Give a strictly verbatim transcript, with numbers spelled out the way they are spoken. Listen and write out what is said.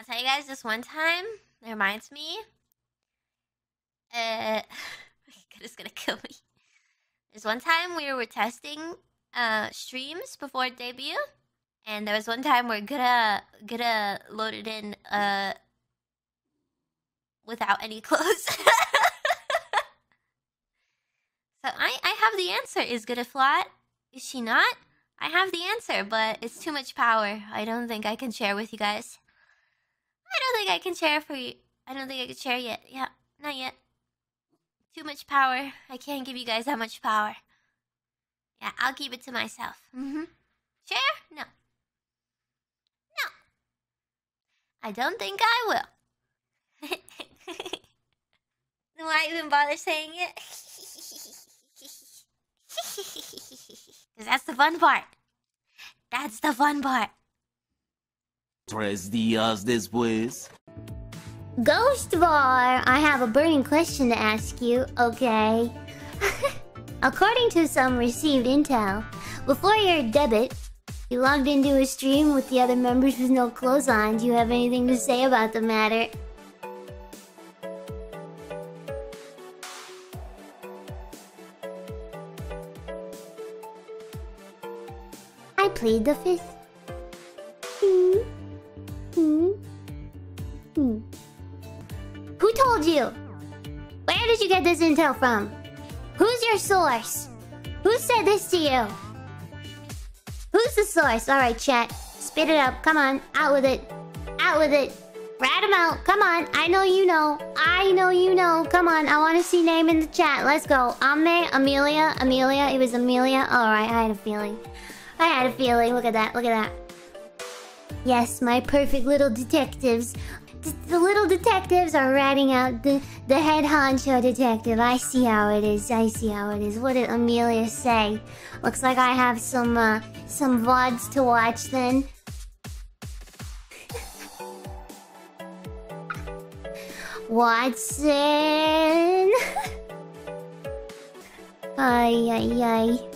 I'll tell you guys this one time. It reminds me. Uh, it's gonna kill me. There's one time we were testing uh streams before debut, and there was one time where Gura Gura loaded in uh without any clothes. So I I have the answer. Is Gura flat? Is she not? I have the answer, but it's too much power. I don't think I can share with you guys. I don't think I can share for you. I don't think I can share yet. Yeah, not yet. Too much power. I can't give you guys that much power. Yeah, I'll keep it to myself. Mm-hmm. Share? No. No. I don't think I will. Why even bother saying it? Because that's the fun part. That's the fun part. Tres días después. Ghost Bar, I have a burning question to ask you, okay? According to some received intel, before your debut, you logged into a stream with the other members with no clothes on. Do you have anything to say about the matter? I plead the fifth. Hmm. Hmm. Hmm. Who told you? Where did you get this intel from? Who's your source? Who said this to you? Who's the source? Alright, chat. Spit it up. Come on. Out with it. Out with it. Rat him out. Come on. I know you know. I know you know. Come on. I want to see name in the chat. Let's go. Ame, Amelia, Amelia. It was Amelia. Alright, I had a feeling. I had a feeling. Look at that. Look at that. Yes, my perfect little detectives. D the little detectives are ratting out the, the head honcho detective. I see how it is. I see how it is. What did Amelia say? Looks like I have some, uh, some V O Ds to watch then. Watson! Ay, ay, ay.